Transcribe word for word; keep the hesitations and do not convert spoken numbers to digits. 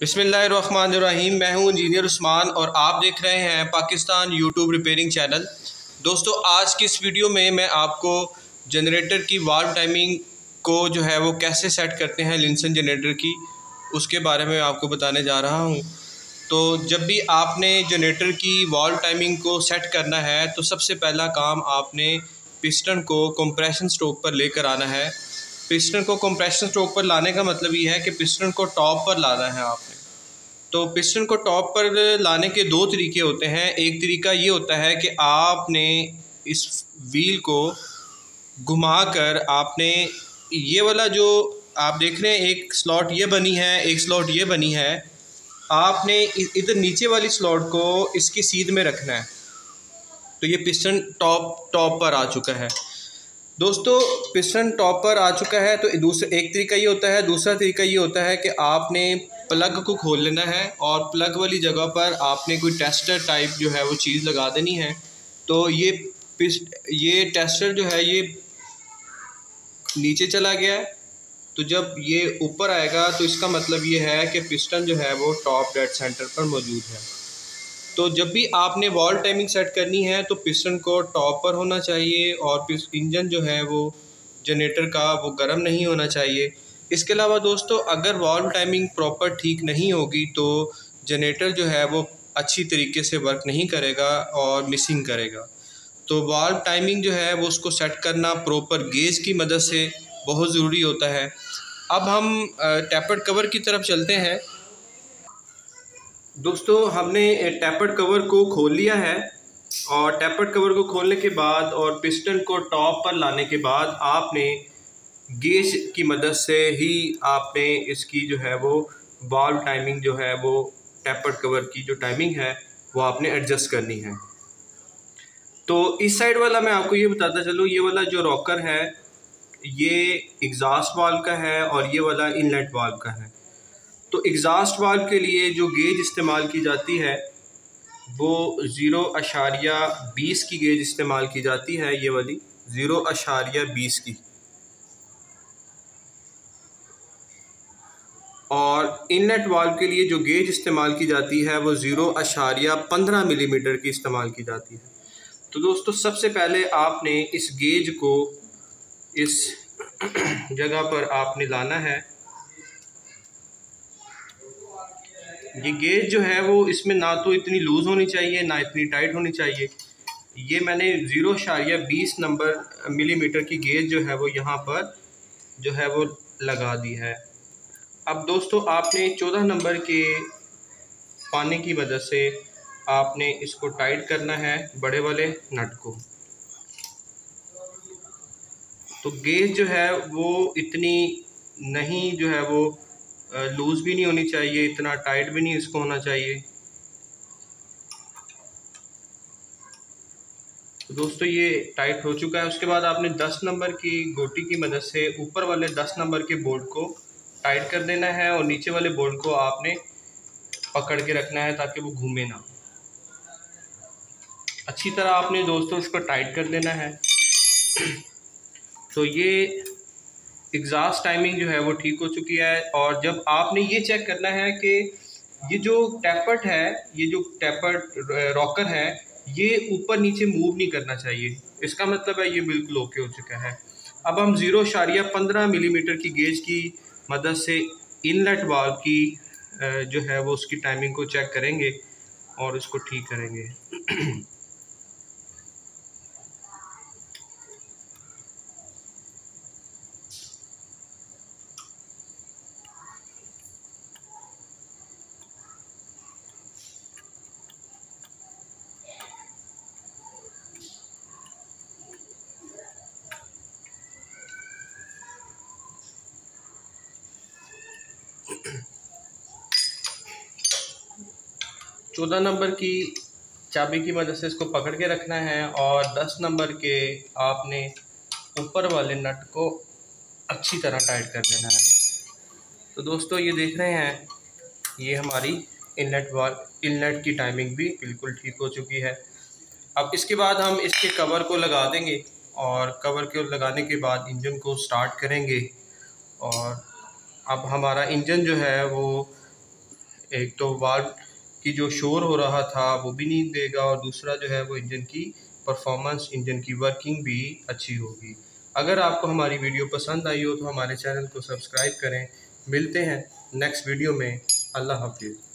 बिस्मिल्लाहिर्रहमानिर्रहीम। मैं हूं इंजीनियर उस्मान और आप देख रहे हैं पाकिस्तान यूट्यूब रिपेयरिंग चैनल। दोस्तों, आज की इस वीडियो में मैं आपको जनरेटर की वाल्व टाइमिंग को जो है वो कैसे सेट करते हैं लिंसन जनरेटर की, उसके बारे में आपको बताने जा रहा हूं। तो जब भी आपने जनरेटर की वाल्व टाइमिंग को सेट करना है तो सबसे पहला काम आपने पिस्टन को कंप्रेशन स्ट्रोक पर लेकर आना है। पिस्टन को कंप्रेशन स्ट्रोक पर लाने का मतलब ये है कि पिस्टन को टॉप पर लाना है आपने। तो पिस्टन को टॉप पर लाने के दो तरीके होते हैं। एक तरीका ये होता है कि आपने इस व्हील को घुमाकर आपने ये वाला जो आप देख रहे हैं, एक स्लॉट ये बनी है, एक स्लॉट ये बनी है, आपने इधर नीचे वाली स्लॉट को इसकी सीध में रखना है। तो ये पिस्टन टॉप टॉप पर आ चुका है। दोस्तों, पिस्टन टॉप पर आ चुका है तो दूसरा एक तरीका ये होता है। दूसरा तरीका ये होता है कि आपने प्लग को खोल लेना है और प्लग वाली जगह पर आपने कोई टेस्टर टाइप जो है वो चीज़ लगा देनी है। तो ये पिस्ट ये टेस्टर जो है ये नीचे चला गया है, तो जब ये ऊपर आएगा तो इसका मतलब ये है कि पिस्टन जो है वो टॉप डेड सेंटर पर मौजूद है। तो जब भी आपने वाल्व टाइमिंग सेट करनी है तो पिस्टन को टॉप पर होना चाहिए और इंजन जो है वो जनरेटर का वो गर्म नहीं होना चाहिए। इसके अलावा दोस्तों, अगर वाल्व टाइमिंग प्रॉपर ठीक नहीं होगी तो जनरेटर जो है वो अच्छी तरीके से वर्क नहीं करेगा और मिसिंग करेगा। तो वाल्व टाइमिंग जो है वो उसको सेट करना प्रॉपर गेज की मदद से बहुत ज़रूरी होता है। अब हम टैपर्ड कवर की तरफ चलते हैं। दोस्तों, हमने टैपर्ड कवर को खोल लिया है और टैपर्ड कवर को खोलने के बाद और पिस्टन को टॉप पर लाने के बाद आपने गेज की मदद से ही आपने इसकी जो है वो वाल्व टाइमिंग जो है वो टैपर्ड कवर की जो टाइमिंग है वो आपने एडजस्ट करनी है। तो इस साइड वाला मैं आपको ये बताता चलूँ, ये वाला जो रॉकर है ये एग्जॉस्ट वाल्व का है और ये वाला इनलेट वाल्व का है। तो एग्जॉस्ट वाल्व के लिए जो गेज इस्तेमाल की जाती है वो ज़ीरो अशारिया बीस की गेज इस्तेमाल की जाती है, ये वाली ज़ीरो अशारिया बीस की। और इनलेट वाल्व के लिए जो गेज इस्तेमाल की जाती है वो ज़ीरो अशारिया पंद्रह मिलीमीटर की इस्तेमाल की जाती है। तो दोस्तों, सबसे पहले आपने इस गेज को इस जगह पर आपने लाना है। ये गेज जो है वो इसमें ना तो इतनी लूज़ होनी चाहिए ना इतनी टाइट होनी चाहिए। ये मैंने ज़ीरो अशारिया बीस नंबर मिलीमीटर की गेज जो है वो यहाँ पर जो है वो लगा दी है। अब दोस्तों, आपने चौदह नंबर के पाने की मदद से आपने इसको टाइट करना है, बड़े वाले नट को। तो गेज जो है वो इतनी नहीं जो है वो लूज़ भी नहीं होनी चाहिए, इतना टाइट भी नहीं इसको होना चाहिए। तो दोस्तों, ये टाइट हो चुका है। उसके बाद आपने दस नंबर की गोटी की मदद से ऊपर वाले दस नंबर के बोल्ट को टाइट कर देना है और नीचे वाले बोल्ट को आपने पकड़ के रखना है ताकि वो घूमे ना। अच्छी तरह आपने दोस्तों उसको टाइट कर देना है। तो ये एग्जॉस्ट टाइमिंग जो है वो ठीक हो चुकी है। और जब आपने ये चेक करना है कि ये जो टैपर्ड है, ये जो टैपर्ड रॉकर है, ये ऊपर नीचे मूव नहीं करना चाहिए। इसका मतलब है ये बिल्कुल ओके हो चुका है। अब हम ज़ीरो अशारिया पंद्रह मिलीमीटर की गेज की मदद से इनलेट वाल्व की जो है वो उसकी टाइमिंग को चेक करेंगे और उसको ठीक करेंगे। चौदह नंबर की चाबी की मदद से इसको पकड़ के रखना है और दस नंबर के आपने ऊपर वाले नट को अच्छी तरह टाइट कर देना है। तो दोस्तों, ये देख रहे हैं, ये हमारी इनलेट वाल्व इनलेट की टाइमिंग भी बिल्कुल ठीक हो चुकी है। अब इसके बाद हम इसके कवर को लगा देंगे और कवर को लगाने के बाद इंजन को स्टार्ट करेंगे। और अब हमारा इंजन जो है वो एक तो वाल्व की जो शोर हो रहा था वो भी नहीं देगा, और दूसरा जो है वो इंजन की परफॉर्मेंस, इंजन की वर्किंग भी अच्छी होगी। अगर आपको हमारी वीडियो पसंद आई हो तो हमारे चैनल को सब्सक्राइब करें। मिलते हैं नेक्स्ट वीडियो में। अल्लाह हाफिज़।